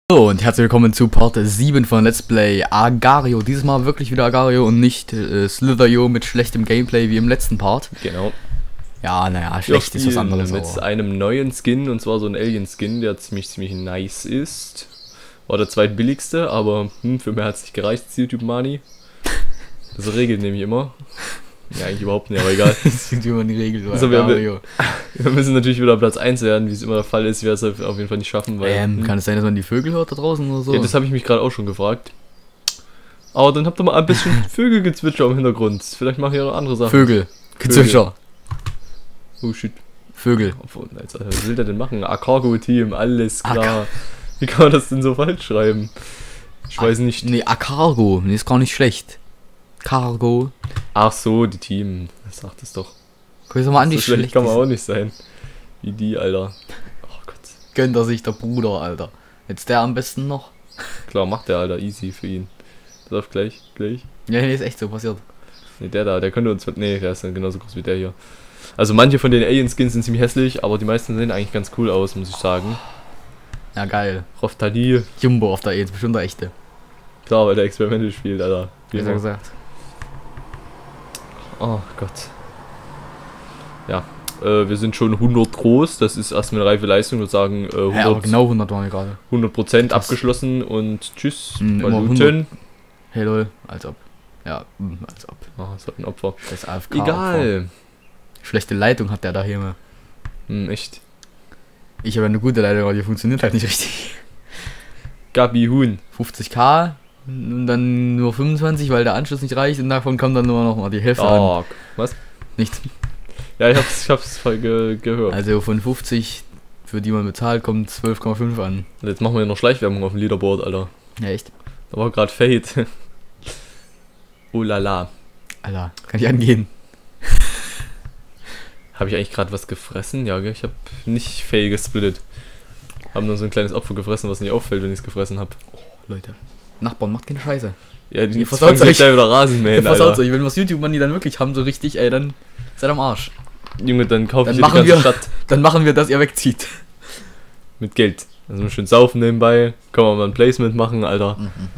Hallo und herzlich willkommen zu Part 7 von Let's Play Agario. Dieses Mal wirklich wieder Agario und nicht Slither.io mit schlechtem Gameplay wie im letzten Part. Genau. Ja, naja, schlecht ist was anderes. Mit einem neuen Skin, und zwar so ein Alien-Skin, der ziemlich nice ist. War der zweitbilligste, aber für mehr hat es nicht gereicht, das YouTube-Money. Das regelt nämlich immer. Ja, eigentlich überhaupt nicht, aber egal. Das sind immer die Regeln bei Also Agario. wir müssen natürlich wieder Platz 1 werden, wie es immer der Fall ist. Wir werden es auf jeden Fall nicht schaffen, weil... Kann es sein, dass man die Vögel hört da draußen oder so? Ja, das habe ich mich gerade auch schon gefragt. Aber dann habt ihr mal ein bisschen Vögelgezwitscher im Hintergrund. Vielleicht machen wir noch andere Sachen. Vögel. Gezwitscher. Oh shit. Vögel. Was will der denn machen? Cargo-Team, alles klar. Wie kann man das denn so falsch schreiben? Ich weiß nicht. Nee, Cargo. Nee, ist gar nicht schlecht. Cargo. Ach so, die Team. Sagt es doch. Guck dir mal an, wie So schlecht schlecht kann man auch nicht sein. Wie die, Alter. Oh Gott. gönnt er sich der Bruder, Alter. Jetzt der am besten noch. Klar, macht der, Alter. Easy für ihn. Das läuft gleich. Ja, nee, ist echt so passiert. Nee, der könnte uns... Nee, der ist dann genauso groß wie der hier. Also manche von den Alien-Skins sind ziemlich hässlich, aber die meisten sehen eigentlich ganz cool aus, muss ich sagen. Ja, geil. Roftali. Jumbo auf der E, ist bestimmt der echte. Klar, weil der Experimente spielt, Alter. Wie er gesagt. Oh Gott. Ja, wir sind schon 100 groß, das ist erstmal eine reife Leistung, würde sagen 100, Ja, aber genau 100 waren wir gerade. 100% abgeschlossen und tschüss, Paluten. Hey lol, als ob. Ja, als ob. Ah, das hat ein Opfer. Das AFK Egal. Opfer. Schlechte Leitung hat der da hier. Echt. Ich habe eine gute Leitung, aber die funktioniert halt nicht richtig. Gabi Huhn. 50k und dann nur 25, weil der Anschluss nicht reicht und davon kommt dann nur noch mal die Hälfte an. Was? Nichts. Ja, ich hab's voll gehört. Also von 50, für die man bezahlt, kommt 12,5 an. Jetzt machen wir noch Schleichwerbung auf dem Leaderboard, Alter. Ja, echt? Da war gerade Fate. Oh la la. Alter, kann ich angehen. Habe ich eigentlich gerade was gefressen? Ja, gell? Ich habe nicht Faye gesplittet. Haben nur so ein kleines Opfer gefressen, was nicht auffällt, wenn ich es gefressen habe. Oh, Leute. Nachbarn, macht keine Scheiße. Ja, die versaut euch wieder Rasenmähen, Alter. Euch, wenn wir das YouTube-Money dann wirklich haben, so richtig, ey, dann seid am Arsch. Junge, dann kaufe ich die ganze Stadt. Dann machen wir, dass ihr wegzieht. Mit Geld. Also schön saufen nebenbei. Kann man mal ein Placement machen, Alter.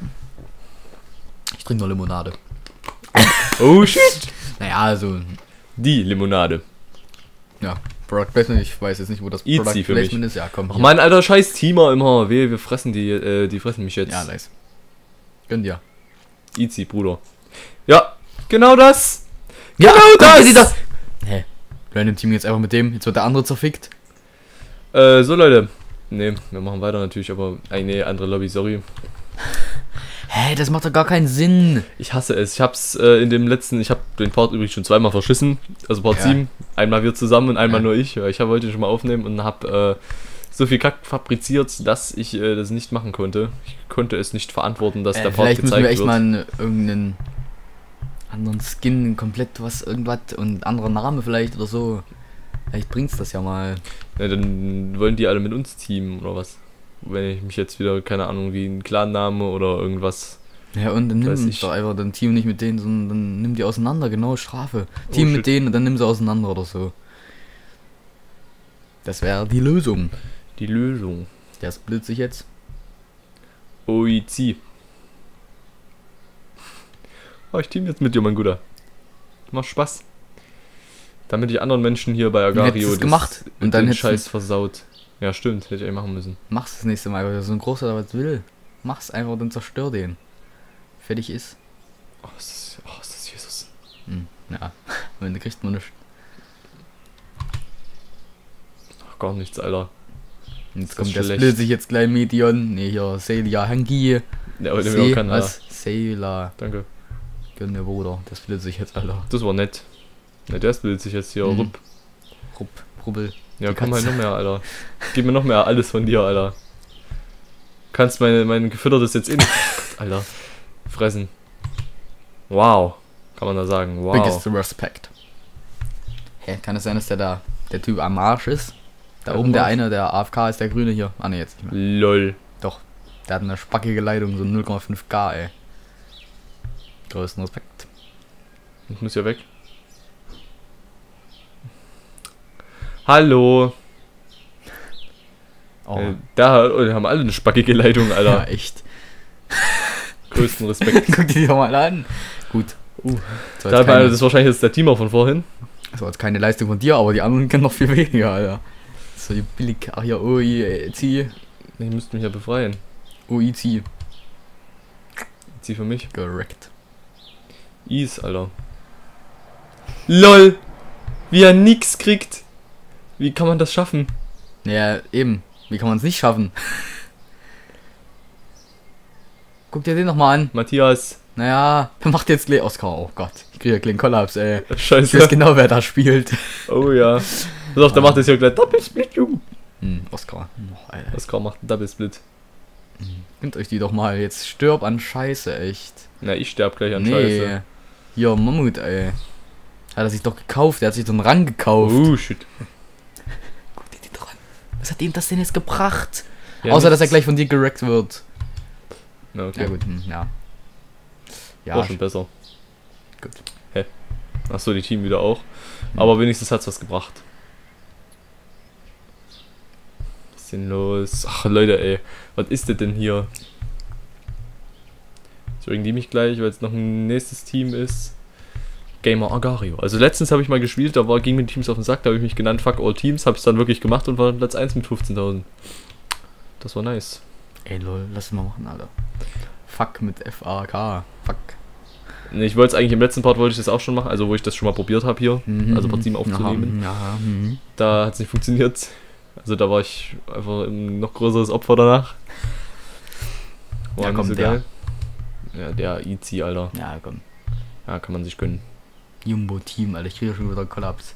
Ich trinke nur Limonade. Oh shit! Naja, also. Die Limonade. Ja, Product Placement, ich weiß jetzt nicht, wo das Easy Product für Placement mich. ist. Ja, komm. Ach, mein alter scheiß Teamer immer. Wir fressen die fressen mich jetzt. Ja, nice. Gönn dir. Easy, Bruder. Ja, genau das! Ja, genau das! Hä? Random Team jetzt einfach mit dem, jetzt wird der andere zerfickt. So Leute. Ne, wir machen weiter natürlich, aber. Nee, andere Lobby, sorry. Hä, das macht doch gar keinen Sinn. Ich hasse es. Ich hab's in dem letzten, ich hab den Part übrigens schon zweimal verschissen. Also Part 7. Einmal wir zusammen und einmal nur ich. Ich wollte ihn schon mal aufnehmen und hab so viel Kack fabriziert, dass ich das nicht machen konnte. Ich konnte es nicht verantworten, dass der Part vielleicht gezeigt müssen wir echt wird. mal irgendeinen anderen Skin, komplett irgendwas und anderer Name vielleicht oder so. Vielleicht bringt's das ja mal. Ja, dann wollen die alle mit uns teamen oder was? Wenn ich mich jetzt wieder, keine Ahnung, wie ein Clan-Name oder irgendwas. Ja, und dann Weiß nimm ich. doch einfach dann Team nicht mit denen, sondern dann nimm die auseinander, genau, Strafe. Oh, Team shit. mit denen und dann nimm sie auseinander oder so. Das wäre die Lösung. Die Lösung. Der splittet sich jetzt. Oizi. Oh, ich team jetzt mit dir, mein Guter. Macht Spaß. Damit ich anderen Menschen hier bei Agario hättest es gemacht und dann den hättest du- Scheiß versaut. Ja, stimmt, hätte ich eigentlich machen müssen. Mach's das nächste Mal, weil so ein großer was will. Mach's einfach und dann zerstör den. Fertig ist. Oh, ist das Jesus. Ja, am Ende kriegt man nichts. Ach, gar nichts, Alter. Und jetzt Das kommt ist der schlecht. splittet sich jetzt gleich Medion. Ne, hier, Celia Hangi. Ja, aber den kann, Alter. Was? Celia. Danke. Gönn der Bruder. Der splittet sich jetzt, Alter. Das war nett. Ja, der bildet sich jetzt hier. Mhm. Rubbel. Ja, Die komm halt Katze. noch mehr, Alter. Gib mir noch mehr alles von dir, Alter. Kannst mein gefüttertes jetzt Alter, fressen. Wow. Kann man da sagen. Wow. Biggest respect. Hä, kann es sein, dass der Typ am Arsch ist? Da Ja, oben am der Arsch. eine, der AFK ist, der Grüne hier. Ah ne, jetzt nicht mehr. LOL. Doch. Der hat eine spackige Leitung, so 0,5K, ey. Größten Respekt. Ich muss ja weg. Hallo. Oh, Da haben alle eine spackige Leitung, ja, Alter. echt. Größten Respekt. Guck dir die doch mal an. Gut. So, Das ist wahrscheinlich jetzt der Teamer von vorhin. das war jetzt keine Leistung von dir, aber die anderen können noch viel weniger, Alter. So, die billig. Ach ja, OIC. Ich müsste mich ja befreien. OIC. Zieh für mich. Correct. Is, Alter. LOL! Wie er nix kriegt. Wie kann man das schaffen? Ja, eben. Wie kann man es nicht schaffen? Guck dir den nochmal an. Matthias. Naja, wer macht jetzt Oscar? Oh Gott, ich kriege ja gleich einen Kollaps, ey. Ich Scheiße. weiß genau, wer da spielt. Oh ja. Pass auf, der macht das ja gleich Double-Split, Junge. Oscar. Oh, Alter. Oscar macht einen Double-Split. Nehmt euch die doch mal. Jetzt stirb an Scheiße, echt. Na, ich sterb gleich an Scheiße. Hier, Mammut, ey. Hat er sich doch gekauft. Der hat sich so einen Rang gekauft. Oh, shit. Guck dir die doch an. Was hat ihm das denn jetzt gebracht? Ja, Außer, dass er nichts. gleich von dir gerackt wird. Na, okay. Ja, gut, ja. Ja, War schon besser. gut. Achso, die Team wieder auch. Aber wenigstens hat's was gebracht. Was ist denn los? Ach, Leute, ey. Was ist das denn hier? Deswegen die mich gleich, weil es noch ein nächstes Team ist. Gamer Agario. Also letztens habe ich mal gespielt, ging mir die Teams auf den Sack, da habe ich mich genannt Fuck All Teams, habe es dann wirklich gemacht und war Platz 1 mit 15.000. Das war nice. Ey, lol, lass mal machen, Alter. Fuck mit F-A-K. Fuck. Nee, ich wollte es eigentlich im letzten Part wollte ich das auch schon machen, also wo ich das schon mal probiert habe hier, also Part 7 aufzunehmen. Ja, Da hat es nicht funktioniert. Also da war ich einfach ein noch größeres Opfer danach. War Ja, nicht komm, so der. geil. Ja, der Easy, Alter. Ja, komm. Ja, kann man sich gönnen. Jumbo-Team, Alter. Ich kriege schon wieder einen Kollaps.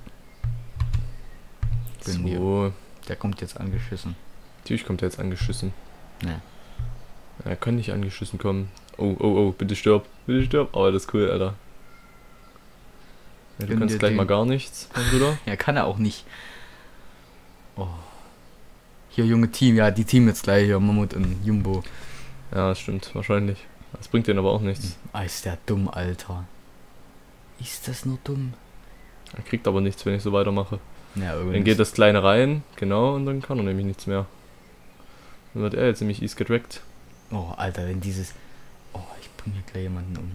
Gönn dir. So, Der kommt jetzt angeschissen. natürlich kommt er jetzt angeschissen. Ne. Er kann nicht angeschissen kommen. Oh, oh, oh, bitte stirb. Bitte stirb. Aber das ist cool, Alter. Ja, du Gönn kannst dir gleich den. mal gar nichts, mein Bruder. Ja, kann er auch nicht. Oh. Hier, junge Team. Ja, die Team jetzt gleich hier. Mammut und Jumbo. Ja, das stimmt, wahrscheinlich. Das bringt denen aber auch nichts. Ah, ist der dumm, Alter. Ist das nur dumm? Er kriegt aber nichts, wenn ich so weitermache. Ja, irgendwie. Dann geht das Kleine rein, genau, und dann kann er nämlich nichts mehr. Dann wird er jetzt nämlich easy gedrackt. Oh, Alter, wenn dieses... Oh, ich bring hier gleich jemanden um.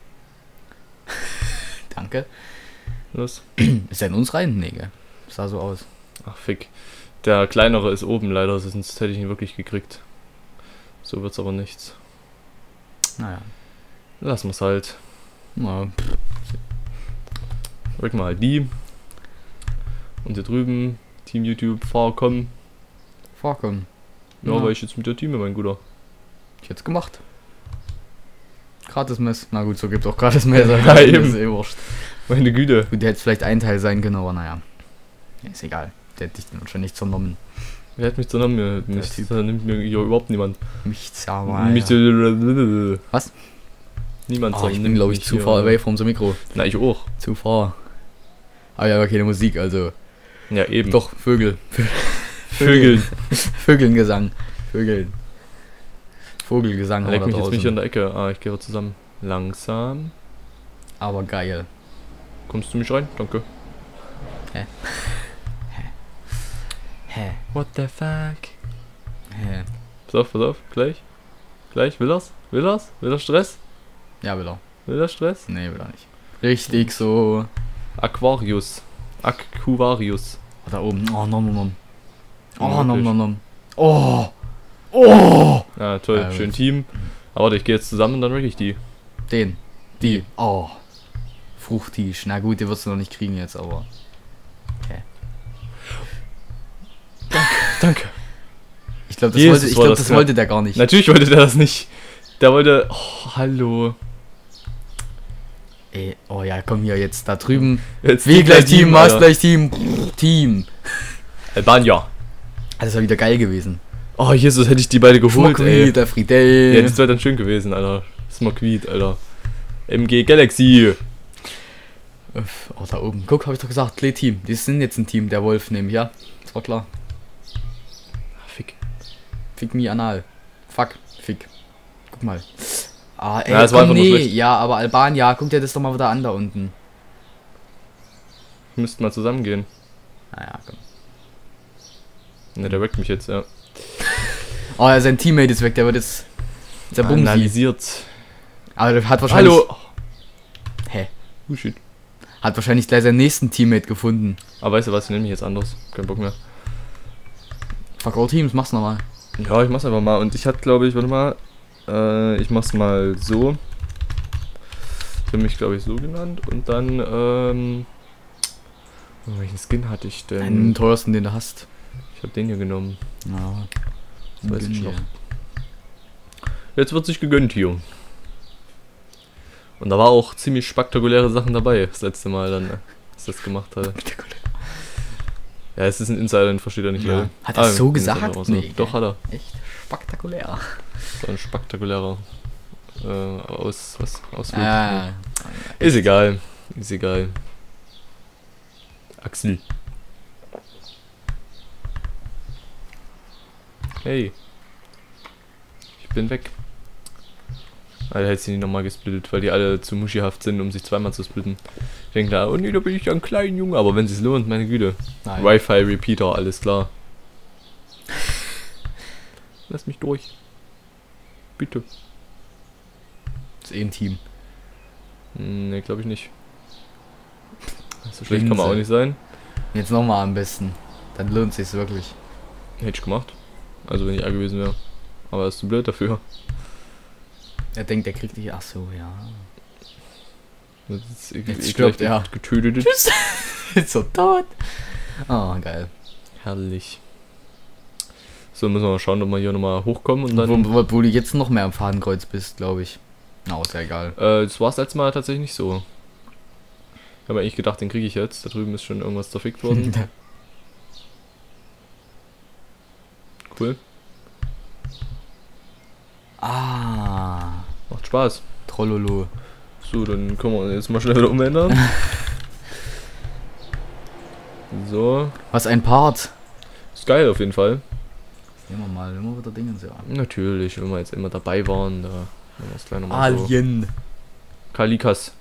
Danke. Los. Ist er in uns rein? Nee, gell? Sah so aus. Ach, fick. Der Kleinere ist oben leider, sonst hätte ich ihn wirklich gekriegt. So wird's aber nichts. Naja. Lassen wir's halt. Ja. Drücken wir halt die. Und hier drüben, Team YouTube, Fahrcom. Vorkommen. Ja, weil ich jetzt mit der Team, mein Guter. Ich jetzt gemacht. Gratis-Mess. Na gut, so gibt auch Gratis-Mess. Ja, eben. Ist eh wurscht. Meine Güte. Gut, der hätte vielleicht ein Teil sein können, aber naja. Ja, ist egal. Der hätte dich dann wahrscheinlich zernommen. Wer hat mich zu Namen? Nichts. Typ. Da nimmt mir hier überhaupt niemand. Mich zermal. Mich Was? Niemand Oh, ich bin, glaube ich, zu far away vom so Mikro. Na, ich auch. Zu far. Aber ja, keine Musik, also. Ja, eben. Doch, Vögel. Vögeln. Vögelngesang. Vögeln. Vogelgesang. Leck da mich jetzt draußen. nicht in der Ecke. Ah, ich gehe zusammen. Langsam. Aber geil. Kommst du mich rein? Danke. Hä? What the fuck? Hä? Pass auf, gleich. Gleich, will er's? Will er's? Will er Stress? Ja, will er. Will er Stress? Nee, will er nicht. Richtig so. Aquarius. Aquarius. Oh, da oben. Oh, nom nom. Oh, Ja, nom wirklich. nom nom. Oh! Oh! Ja, toll, Ja, schön gut. Team. Aber warte, ich gehe jetzt zusammen und dann wirklich die. Den. Die. Oh. Fruchtisch. Na gut, den wirst du noch nicht kriegen jetzt, aber. Danke. Ich glaube, das, Jesus, wollte, ich war glaub, das das knapp. wollte der gar nicht. Natürlich wollte der das nicht. Der wollte. Oh, hallo. Ey, oh ja, komm hier jetzt da drüben. Jetzt Wie gleich Team, was Alter. gleich Team. Pff, Team. Albania. Das war wieder geil gewesen. Oh, Jesus, hätte ich die beide geholt, ey. der Friedel. Ja, das wäre dann schön gewesen, Alter. Smokeweed, Alter. MG Galaxy. Oh, da oben. Guck, hab ich doch gesagt, Team. Die sind jetzt ein Team, der Wolf nämlich, ja. Das war klar. Fick. Fick me anal. Fuck, fick. Guck mal. Ah, ey, Ja, das war komm, einfach nur nee. schlecht. Ja, aber Albania, guck dir das doch mal wieder an da unten. Wir müssten mal zusammengehen. Naja, komm. Ne, der wreckt mich jetzt, ja. Oh, ja, sein Teammate ist weg, der wird jetzt... Der Bumsi. Analysiert. Aber der hat wahrscheinlich... Hallo! Hä? Oh shit. Hat wahrscheinlich gleich seinen nächsten Teammate gefunden. Aber weißt du was, ich nehme mich jetzt anders. Kein Bock mehr. Fuck all Teams, mach's nochmal. Ja, ich mach's einfach mal. Und ich hatte, glaube ich, warte mal. Ich mach's mal so. Ich habe mich, glaube ich, so genannt. Und dann, welchen Skin hatte ich denn? Den teuersten, den du hast. Ich habe den hier genommen. Ja. Das weiß ich noch. Jetzt wird sich gegönnt hier. Und da war auch ziemlich spektakuläre Sachen dabei, das letzte Mal dann, als ich das gemacht hatte. Ja, es ist ein Insider, den versteht er nicht, Ja. Leute. Hat er so gesagt? So. Nee, doch, hat er. Echt spektakulär. So ein spektakulärer Ausflug. Ah, Ist egal. Ist egal. Axel. Hey. Ich bin weg. Alter, hätte sie nicht nochmal gesplittet, weil die alle zu muschihaft sind, um sich zweimal zu splitten. Ich denke da, oh nee, da bin ich ja ein kleiner Junge, aber wenn es sich lohnt, meine Güte. Wi-Fi Repeater, alles klar. Lass mich durch. Bitte. ist eh ein Team. Ne, glaube ich nicht. So schlecht kann man auch nicht sein. Jetzt nochmal am besten. Dann lohnt sich's wirklich. Hätte ich gemacht. Also wenn ich A gewesen wäre. Aber er ist zu blöd dafür. Er denkt, er kriegt dich. Ach so, ja. Jetzt stirbt er. Getötet. Tschüss. Ist so tot. Oh, geil. Herrlich. So, müssen wir mal schauen, ob wir hier nochmal hochkommen und dann... Wo du jetzt noch mehr am Fadenkreuz bist, glaube ich. Na, ist ja egal. Das war es letztes Mal tatsächlich nicht so. Ich habe eigentlich gedacht, den kriege ich jetzt. Da drüben ist schon irgendwas zerfickt worden. Cool. Ah. Macht Spaß. Trollolo. So, dann können wir jetzt mal schnell wieder umändern. So. Was ein Part. Ist geil auf jeden Fall. Sehen wir mal, immer wieder Dinge so an. Natürlich, wenn wir jetzt immer dabei waren, da machen wir es gleich nochmal so. Alien. Kalikas.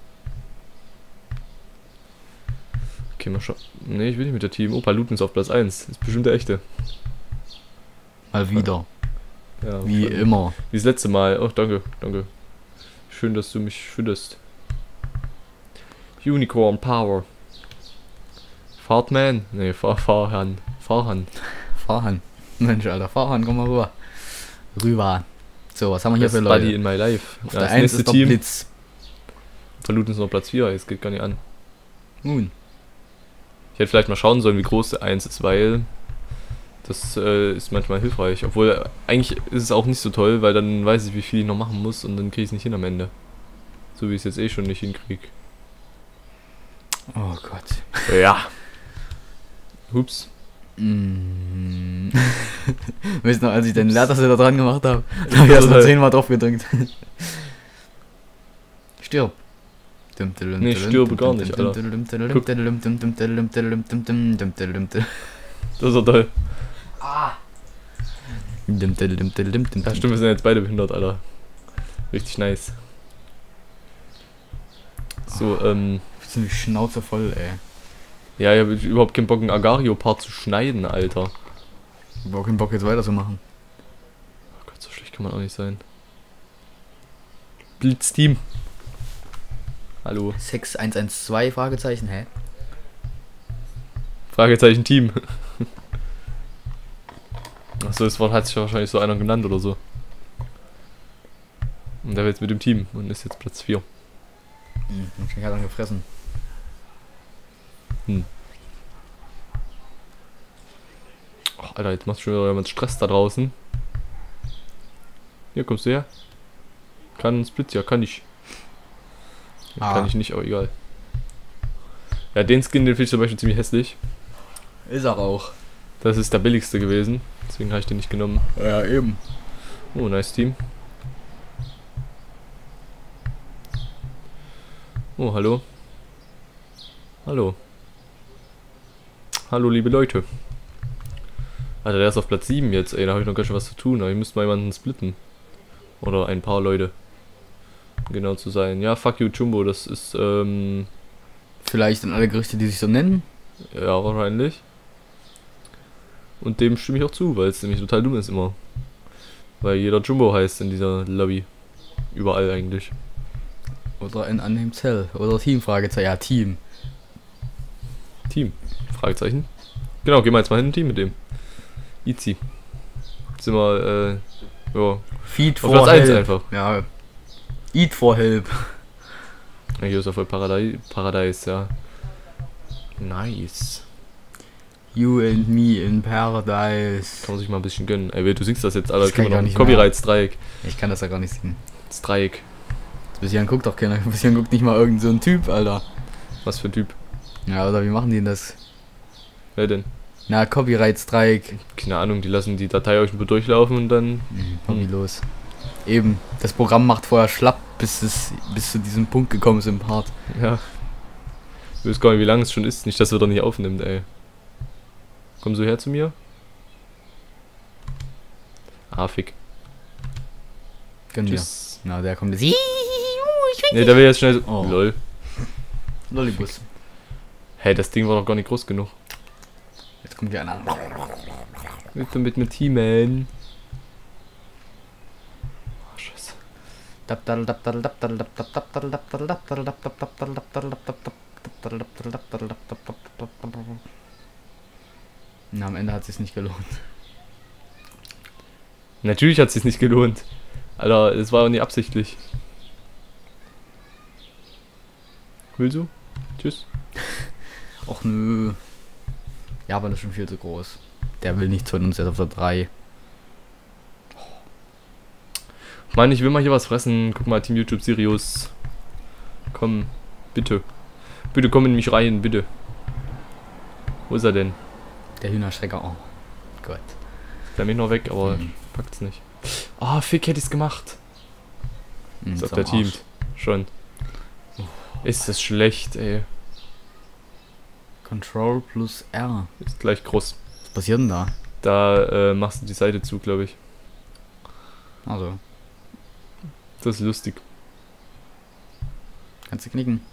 Okay, mal schauen. Ne, ich will nicht mit der Team. Opa Luten ist auf Platz 1. Ist bestimmt der echte. Mal wieder. Ja, Wie immer. Wie das letzte Mal. Oh, danke, danke. Schön, dass du mich findest. Unicorn Power. Fahrtman? Ne, Fahrhan. Fahrhan. Mensch, Alter, Fahrhan, komm mal rüber. Rüber. So, was haben wir hier Best für Leute? Buddy in my life. Auf Ja, der das 1 nächste ist der Team. Blitz. Verluten ist noch Platz 4, es geht gar nicht an. Nun. Ich hätte vielleicht mal schauen sollen, wie groß der 1 ist, weil das ist manchmal hilfreich. Obwohl, eigentlich ist es auch nicht so toll, weil dann weiß ich, wie viel ich noch machen muss und dann kriege ich es nicht hin am Ende. So wie ich es jetzt eh schon nicht hinkriege. Oh Gott. Ja. Hups. Weißt du noch, als ich den Leertaste da dran gemacht habe, da habe ich erst mal 10-mal drauf gedrückt. Stirb. Nee, ich stürbe gar nicht, Alter. Das ist doch toll. Ah. Ja, stimmt, wir sind jetzt beide behindert, Alter. Richtig nice. So, Ich bin die Schnauze voll, ey. ja, ich habe überhaupt keinen Bock, einen Agario-Part zu schneiden, Alter. Ich hab auch keinen Bock, jetzt weiterzumachen. Oh Gott, so schlecht kann man auch nicht sein. Blitzteam. Hallo. 6112, Fragezeichen, hä? Fragezeichen Team. Achso, das Wort hat sich wahrscheinlich so einer genannt oder so. Und der war jetzt mit dem Team und ist jetzt Platz 4. Ich hab dann gefressen. Ach, Alter, jetzt macht schon wieder jemand Stress da draußen. Hier, kommst du her? Kann Split, ja, kann ich. Ja, kann ich nicht, aber egal. Ja, den Skin, den finde ich zum Beispiel ziemlich hässlich. Ist er auch. Das ist der billigste gewesen, deswegen habe ich den nicht genommen. Ja, eben. Oh, nice Team. Oh, hallo. Hallo. Hallo, liebe Leute. Alter, der ist auf Platz 7 jetzt, ey, da habe ich noch ganz schön was zu tun, aber ich müsste mal jemanden splitten. Oder ein paar Leute. Genau zu sein. Ja, fuck you, Jumbo, das ist, Vielleicht in alle Gerichte, die sich so nennen. ja, wahrscheinlich. Und dem stimme ich auch zu, weil es nämlich total dumm ist immer. Weil jeder Jumbo heißt in dieser Lobby. Überall eigentlich. Oder in Unnamed Cell. Oder Team, Fragezeichen. Ja, Team. Team. Fragezeichen. Genau, gehen wir jetzt mal hin ein Team mit dem. Easy. Sind wir, ja. Feed Auf for Platz 1 Help. einfach. Ja. Eat for Help. Ja, hier ist ja voll Paradise, ja. Nice. You and me in Paradise. Kann man sich mal ein bisschen gönnen. Ey, du singst das jetzt, Alter. Das kann ich gar nicht mehr. Copyright-Streik. Ich kann das ja gar nicht singen. Streik. Bis hierhin guckt doch keiner. Bis hierhin guckt nicht mal irgend so ein Typ, Alter. Was für ein Typ? Ja, oder wie machen die denn das? Wer denn? Na, Copyright-Strike. Keine Ahnung, die lassen die Datei euch nur durchlaufen und dann... Hobbylos. Eben, das Programm macht vorher schlapp, bis zu diesem Punkt gekommen ist im Part. Ja. Ich weiß gar nicht, wie lange es schon ist. Nicht, dass er da nicht aufnimmt, ey. Komm so her zu mir. Ah, fick. Gönn dir. Tschüss. Na, der kommt jetzt. Ne, der will jetzt schnell... Oh. Lol. Lollibus. Hey, das Ding war doch gar nicht groß genug. Jetzt kommt hier einer. Mit Teamen. Oh, scheiße. Na, am Ende hat es sich nicht gelohnt. Natürlich hat es sich nicht gelohnt. Alter, das war auch nicht absichtlich. Willst du? Tschüss. Och nö. Japan ist schon viel zu groß. Der will nichts von uns jetzt auf der 3. Mann, ich will mal hier was fressen. Guck mal, Team YouTube Sirius. Komm, bitte. Bitte komm in mich rein, bitte. Wo ist er denn? Der Hühnerschrecker. Oh Gott. Der mich noch weg, aber packt's nicht. Ah, Fick hätte ich's gemacht. Ist auf der Team. Schon. Ist das schlecht, ey. Control plus R. Ist gleich groß. Was passiert denn da? Da machst du die Seite zu, glaube ich. Also, Das ist lustig. kannst du knicken.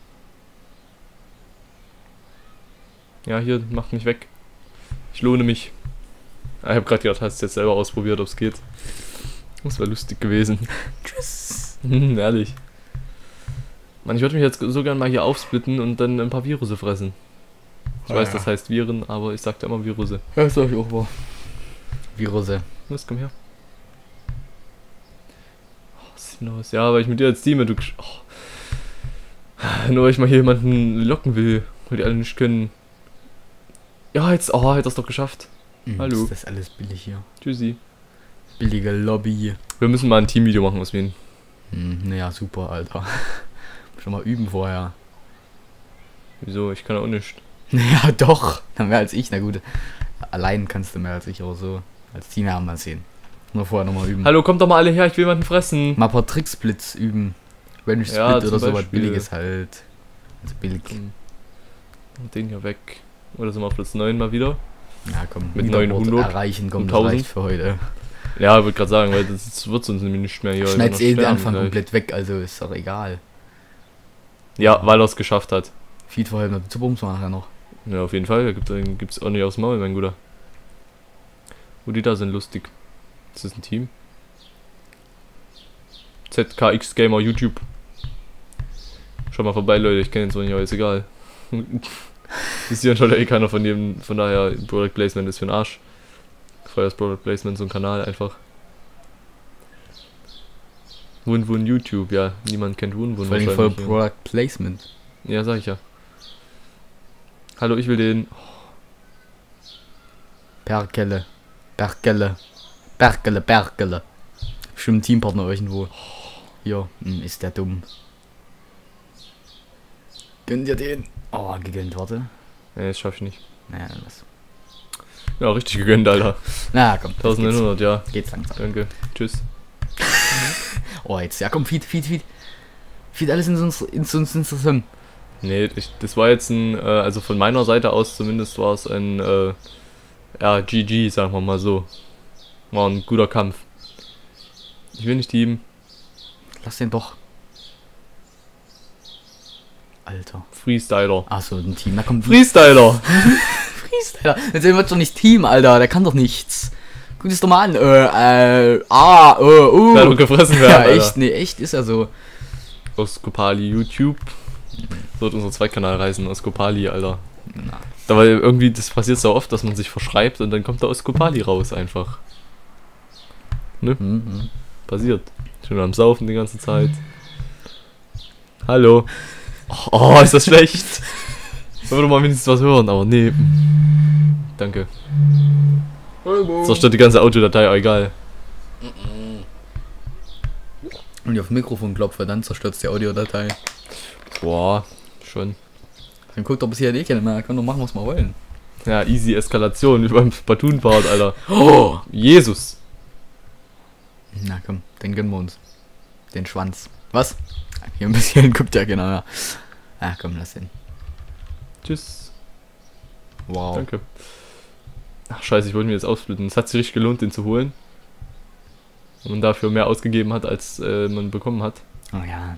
Ja, hier, macht mich weg. Ich lohne mich. Ich habe gerade gedacht, hast du jetzt selber ausprobiert, ob es geht. Das wäre lustig gewesen. Tschüss. Ehrlich. Mann, ich würde mich jetzt so gern mal hier aufsplitten und dann ein paar Virusse fressen. Ich weiß, das heißt Viren, aber ich sag da immer Virusse. Ja, das sag ich auch mal. Virusse. Los, komm her. Oh, was ist denn los? Ja, weil ich mit dir als Team, nur weil ich mal hier jemanden locken will, weil die alle nicht können. Ja, jetzt, hätte das doch geschafft. Hallo. Das ist alles billig hier. Tschüssi. Billige Lobby. Wir müssen mal ein Teamvideo machen aus Wien. Naja, super, Alter. Schon mal üben vorher. Wieso? Ich kann auch nicht. Ja, doch. Dann mehr als ich. Na gut. Allein kannst du mehr als ich, aber so. Als Team haben wir sehen. Nur vorher nochmal üben. Hallo, kommt doch mal alle her, ich will jemanden fressen. Mal ein paar Tricksplits üben. Range Split Ja, oder zum so was Beispiel. Billiges halt. Also billig. Und den hier weg. Oder sind wir auf Platz 9 mal wieder? Ja, komm. Mit Leaderboard 900 erreichen, komm, und das 1000. reicht für heute. Ja, ich wollte gerade sagen, weil das wird sonst nämlich nicht mehr hier. Schneid's eh den sterben Anfang gleich. komplett weg, also ist doch egal. Ja, weil er es geschafft hat. Feed vorher noch zu Bums nachher noch. Ja, auf jeden Fall. Da gibt's auch nicht aufs Maul, mein Guter. Wo die da sind, lustig. Ist das ein Team? ZKX Gamer YouTube. Schaut mal vorbei, Leute. Ich kenne den so nicht, aber ist egal. Ist ja schon eh keiner von jedem. Von daher, Product Placement ist für den Arsch. Voll das Product Placement, so ein Kanal einfach. Wun YouTube, ja. Niemand kennt Wun Vor allem voll Product Placement. Ja, sag ich ja. Hallo, ich will den. Bergele. Bergele. Bergele, Bergele. Bestimmt ein Teampartner irgendwo. Hier, ist der dumm. Gönn dir den. Oh, gegönnt, warte. Nee, das schaff ich nicht. Naja, dann was. Ja, richtig gegönnt, Alter. Na komm. 1900, ja. Geht's langsam. Danke. Tschüss. Oh, jetzt, ja komm, Feed. Feed alles in uns interessant. Nee, das war jetzt ein, also von meiner Seite aus zumindest war es ein, ja, GG, sagen wir mal so. War ein guter Kampf. Ich will nicht teamen. Lass den doch. Alter. Freestyler. Achso, ein Team. Na komm, Freestyler! Freestyler. Jetzt wird doch nicht Team, Alter. Der kann doch nichts. Guck das doch mal an. Der hat gefressen werden, Ja, Alter. echt, nee, echt ist er so. Oskopali YouTube. So wird unser Zweitkanal heißen, Oskopali, Alter. Da weil irgendwie, das passiert so oft, dass man sich verschreibt und dann kommt der Oskopali raus einfach. Ne? Mhm. Passiert. Schon am Saufen die ganze Zeit. Hallo. Oh, ist das schlecht. Ich würde mal wenigstens was hören, aber nee. Danke. Zerstört die ganze Audiodatei, aber egal. Und ich auf Mikrofon klopfe, dann zerstört die Audiodatei. Boah, schon. Dann guckt doch bisher keiner mehr. Können doch machen, was wir wollen. Ja, easy Eskalation wie beim Splatoon-Part, Alter. Oh! Jesus. Na komm, den gönnen wir uns. Den Schwanz. Was? Hier ein bisschen guckt ja genau, ja. Ah, komm, lass den. Tschüss. Wow. Danke. Ach scheiße, ich wollte mir jetzt aufsplitten. Es hat sich richtig gelohnt, den zu holen. Und man dafür mehr ausgegeben hat, als man bekommen hat. Oh ja.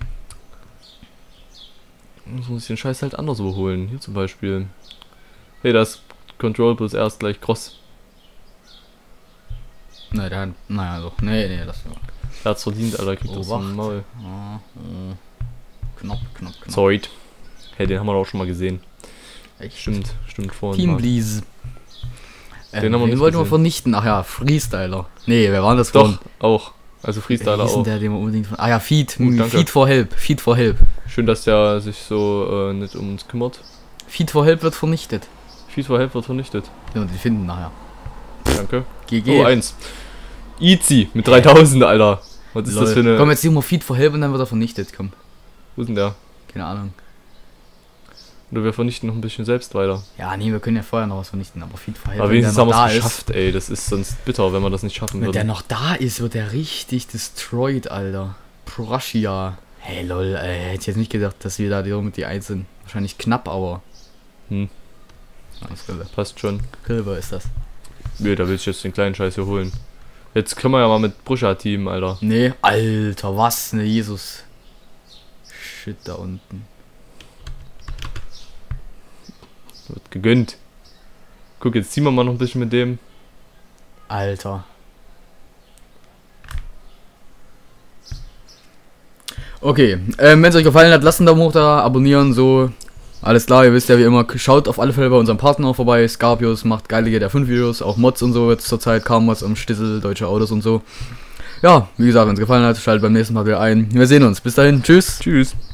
Muss man sich den Scheiß halt anderswo holen. Hier zum Beispiel. Hey, das Control plus erst gleich Cross. Nein, dann. Naja, doch. Nee, das war. Er hat's verdient, Alter. Kriegt das Wacht. im Maul. Knopf. Zoid. Hey, den haben wir doch auch schon mal gesehen. Echt? Stimmt vorhin. Team mal. Bleeze. Den haben wir Den nicht wollten wir gesehen. vernichten. Ach ja, Freestyler. Nee, wer war das Doch, auch. Also Wie Freestyler hieß denn auch. der, den wir unbedingt von. Ah ja, Feed. Danke. Feed for Help. Feed for Help. Schön, dass der sich so nicht um uns kümmert. Feed for Help wird vernichtet. Feed for Help wird vernichtet. Ja, und die finden nachher. Danke. GG. Oh, 1. Easy mit 3000, Alter. Was ist Lol. das für eine... Komm, jetzt suchen wir Feed for Help und dann wird er vernichtet. Komm. Wo ist denn der? Keine Ahnung. Oder wir vernichten noch ein bisschen selbst weiter. Ja, nee, wir können ja vorher noch was vernichten, aber Feed for Help. Aber wenn der wenigstens haben noch wir da es ist. geschafft, ey. Das ist sonst bitter, wenn wir das nicht schaffen Wenn der würden. noch da ist, wird der richtig destroyed, Alter. Prussia. Hey, lol, ey, hätte ich jetzt nicht gedacht, dass wir da mit die 1 sind. Wahrscheinlich knapp, aber. Passt schon. Silber ist das. Nee, da will ich jetzt den kleinen Scheiß hier holen. Jetzt können wir ja mal mit Bruscha-Team, Alter. Nee, Alter, was? Ne, Jesus. Shit, da unten. Wird gegönnt. Guck, jetzt ziehen wir mal noch ein bisschen mit dem. Alter. Okay, wenn es euch gefallen hat, lasst einen Daumen hoch da, abonnieren, so. Alles klar, ihr wisst ja wie immer, schaut auf alle Fälle bei unserem Partner vorbei. Scarpius macht geile GTA 5 Videos, auch Mods und so jetzt zurzeit, Car-Mods am Stissel, deutsche Autos und so. Ja, wie gesagt, wenn es gefallen hat, schaltet beim nächsten Mal wieder ein. Wir sehen uns, bis dahin, tschüss. Tschüss.